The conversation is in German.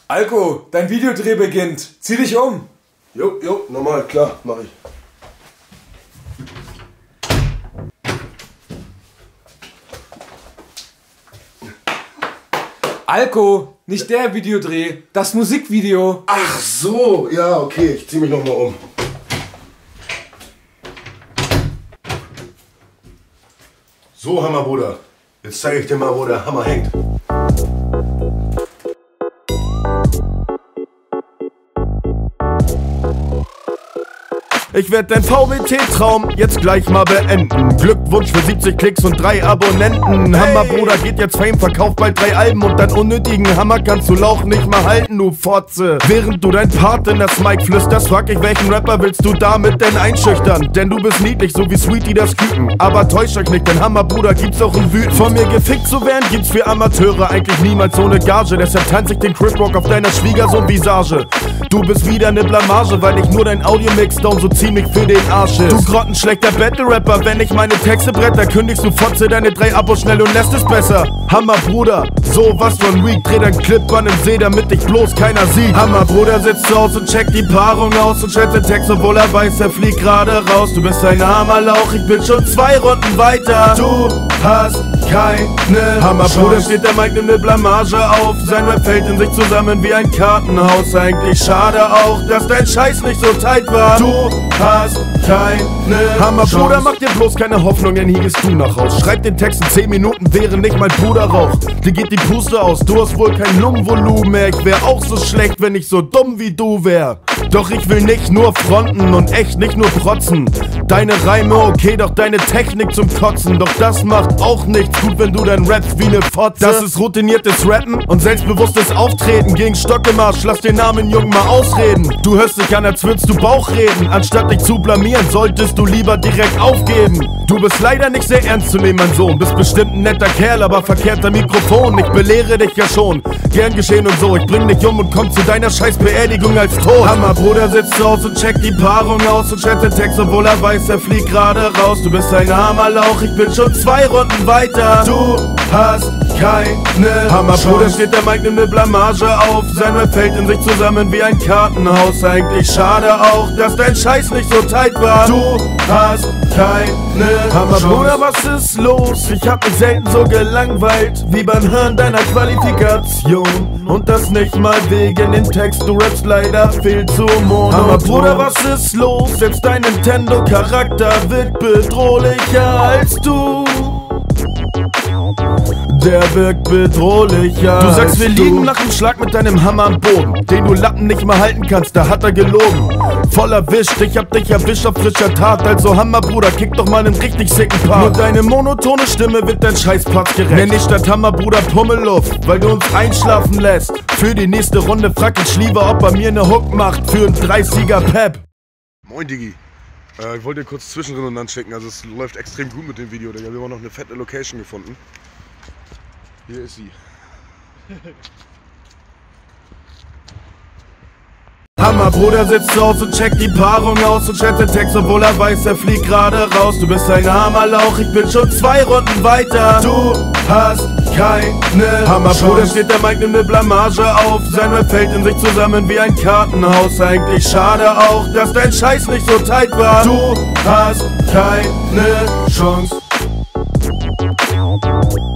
Alko, dein Videodreh beginnt. Zieh dich um. Jo, normal, klar, mach ich. Alko, nicht der Videodreh, das Musikvideo. Ach so, ja, okay, ich zieh mich nochmal um. So, Hammerbruder, jetzt zeige ich dir mal, wo der Hammer hängt. Ich werd dein VWT-Traum jetzt gleich mal beenden. Glückwunsch für 70 Klicks und 3 Abonnenten. Hey. Hammerbruder geht jetzt Fame, verkauft bald 3 Alben und deinen unnötigen Hammer kannst du Lauch nicht mal halten, du Fotze. Während du dein Part in das Mic flüsterst, frag ich, welchen Rapper willst du damit denn einschüchtern? Denn du bist niedlich, so wie Sweetie das Küken. Aber täuscht euch nicht, denn Hammerbruder gibt's auch in Wüten. Von mir gefickt zu werden, gibt's für Amateure eigentlich niemals so eine Gage. Deshalb tanz ich den Cripwalk auf deiner Schwiegersohn-Visage. Du bist wieder ne Blamage, weil ich nur dein Audio-Mixdown so ziemlich für den Arsch ist. Du grottenschlechter Battle-Rapper, wenn ich meine Texte bretter, kündigst du Fotze deine 3 Abos schnell und lässt es besser. Hammerbruder, so was von weak, dreh dein Clip an im See, damit dich bloß keiner sieht. Hammerbruder sitzt zu Hause und checkt die Paarung aus und schätzt den Text, obwohl er weiß, er fliegt gerade raus. Du bist ein armer Lauch, ich bin schon 2 Runden weiter. Du hast keine Hammerbruder steht der Mike, nimm ne Blamage auf. Sein Rap fällt in sich zusammen wie ein Kartenhaus. Eigentlich schade auch, dass dein Scheiß nicht so tight war. Du hast keine Hammerbruder, mach dir bloß keine Hoffnung, denn hier gehst du nach Haus. Schreib den Text in 10 Minuten, wäre nicht mein Bruder Rauch. Dir geht die Puste aus, du hast wohl kein Lungenvolumen mehr. Ich wär auch so schlecht, wenn ich so dumm wie du wär. Doch ich will nicht nur fronten und echt nicht nur protzen. Deine Reime okay, doch deine Technik zum Kotzen. Doch das macht auch nichts gut, wenn du dann rappst wie ne Fotze. Das ist routiniertes Rappen und selbstbewusstes Auftreten. Gegen Stock im Arsch, lass den armen Jungen mal ausreden. Du hörst dich an, als würdest du Bauch reden. Anstatt dich zu blamieren, solltest du lieber direkt aufgeben. Du bist leider nicht sehr ernst zu nehmen, mein Sohn. Bist bestimmt ein netter Kerl, aber verkehrter Mikrofon. Ich belehre dich ja schon, gern geschehen und so. Ich bring dich um und komm zu deiner scheiß Beerdigung als tot. Hammerbruder sitzt zu Hause und checkt die Paarung aus und schätzt den Text, obwohl er weiß, er fliegt gerade raus. Du bist ein armer Lauch, ich bin schon 2 Runden weiter. Du hast keine Hammerbruder steht der Mike, nimm ne Blamage auf. Sein Rap fällt in sich zusammen wie ein Kartenhaus. Eigentlich schade auch, dass dein Scheiß nicht so tight war. Du hast keine Hammerbruder, was ist los? Ich hab mich selten so gelangweilt wie beim Hören deiner Qualifikation. Und das nicht mal wegen den Text, du rappst leider viel zu monoton. Hammerbruder, was ist los? Selbst dein Nintendo-Charakter wirkt bedrohlicher als du. Der wirkt bedrohlicher. Du sagst, wir liegen nach dem Schlag mit deinem Hammer am Boden, den du Lappen nicht mehr halten kannst, da hat er gelogen. Voll erwischt, ich hab dich erwischt auf frischer Tat. Also Hammerbruder, kick doch mal einen richtig sicken Part. Nur deine monotone Stimme wird dein Scheißplatz gerecht. Nenn dich statt Hammerbruder Pummelluft, weil du uns einschlafen lässt. Für die nächste Runde frag ich lieber, ob er mir ne Hook macht für einen 30er Pep. Moin Digi. Ich wollte dir kurz zwischendrin anschicken, also es läuft extrem gut mit dem Video, Digga. Wir haben auch noch eine fette Location gefunden. Hier ist sie. Hammerbruder sitzt zu Hause und checkt die Paarung aus und schätzt den Text, obwohl er weiß, er fliegt gerade raus. Du bist ein armer Lauch, ich bin schon 2 Runden weiter. Du hast keine Hammerbruder steht der Mike, nimm ne Blamage auf. Sein Rap fällt in sich zusammen wie ein Kartenhaus. Eigentlich schade auch, dass dein Scheiß nicht so tight war. Du hast keine Chance.